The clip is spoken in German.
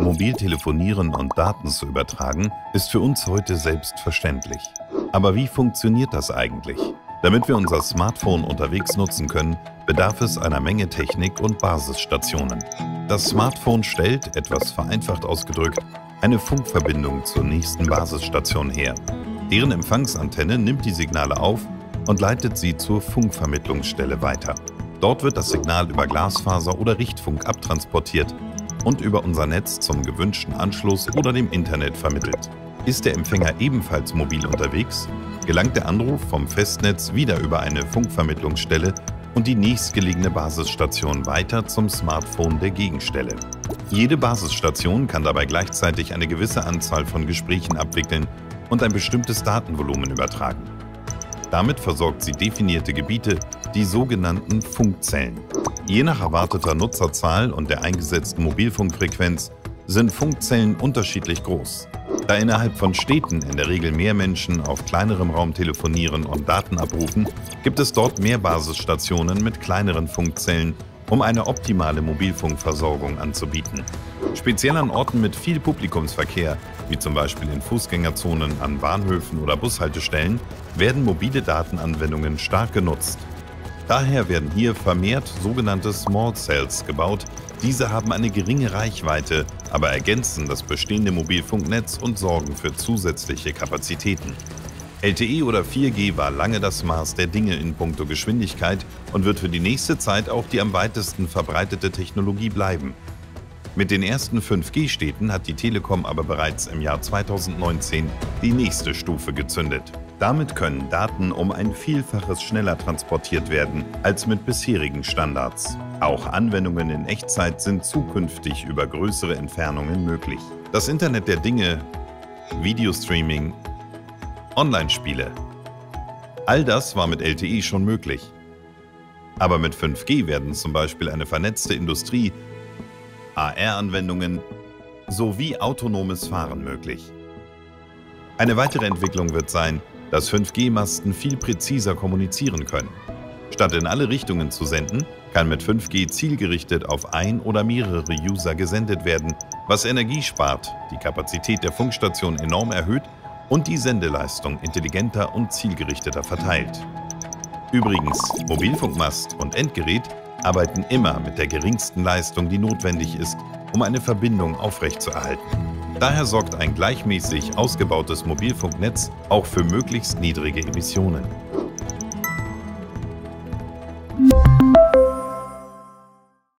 mobil telefonieren und Daten zu übertragen, ist für uns heute selbstverständlich. Aber wie funktioniert das eigentlich? Damit wir unser Smartphone unterwegs nutzen können, bedarf es einer Menge Technik und Basisstationen. Das Smartphone stellt, etwas vereinfacht ausgedrückt, eine Funkverbindung zur nächsten Basisstation her. Deren Empfangsantenne nimmt die Signale auf und leitet sie zur Funkvermittlungsstelle weiter. Dort wird das Signal über Glasfaser oder Richtfunk abtransportiert und über unser Netz zum gewünschten Anschluss oder dem Internet vermittelt. Ist der Empfänger ebenfalls mobil unterwegs, gelangt der Anruf vom Festnetz wieder über eine Funkvermittlungsstelle und die nächstgelegene Basisstation weiter zum Smartphone der Gegenstelle. Jede Basisstation kann dabei gleichzeitig eine gewisse Anzahl von Gesprächen abwickeln und ein bestimmtes Datenvolumen übertragen. Damit versorgt sie definierte Gebiete, die sogenannten Funkzellen. Je nach erwarteter Nutzerzahl und der eingesetzten Mobilfunkfrequenz sind Funkzellen unterschiedlich groß. Da innerhalb von Städten in der Regel mehr Menschen auf kleinerem Raum telefonieren und Daten abrufen, gibt es dort mehr Basisstationen mit kleineren Funkzellen, um eine optimale Mobilfunkversorgung anzubieten. Speziell an Orten mit viel Publikumsverkehr, wie zum Beispiel in Fußgängerzonen, an Bahnhöfen oder Bushaltestellen, werden mobile Datenanwendungen stark genutzt. Daher werden hier vermehrt sogenannte Small Cells gebaut. Diese haben eine geringe Reichweite, aber ergänzen das bestehende Mobilfunknetz und sorgen für zusätzliche Kapazitäten. LTE oder 4G war lange das Maß der Dinge in puncto Geschwindigkeit und wird für die nächste Zeit auch die am weitesten verbreitete Technologie bleiben. Mit den ersten 5G-Städten hat die Telekom aber bereits im Jahr 2019 die nächste Stufe gezündet. Damit können Daten um ein Vielfaches schneller transportiert werden als mit bisherigen Standards. Auch Anwendungen in Echtzeit sind zukünftig über größere Entfernungen möglich. Das Internet der Dinge, Videostreaming, Online-Spiele. All das war mit LTE schon möglich. Aber mit 5G werden zum Beispiel eine vernetzte Industrie, AR-Anwendungen sowie autonomes Fahren möglich. Eine weitere Entwicklung wird sein, dass 5G-Masten viel präziser kommunizieren können. Statt in alle Richtungen zu senden, kann mit 5G zielgerichtet auf ein oder mehrere User gesendet werden, was Energie spart, die Kapazität der Funkstation enorm erhöht und die Sendeleistung intelligenter und zielgerichteter verteilt. Übrigens, Mobilfunkmast und Endgerät arbeiten immer mit der geringsten Leistung, die notwendig ist, um eine Verbindung aufrechtzuerhalten. Daher sorgt ein gleichmäßig ausgebautes Mobilfunknetz auch für möglichst niedrige Emissionen.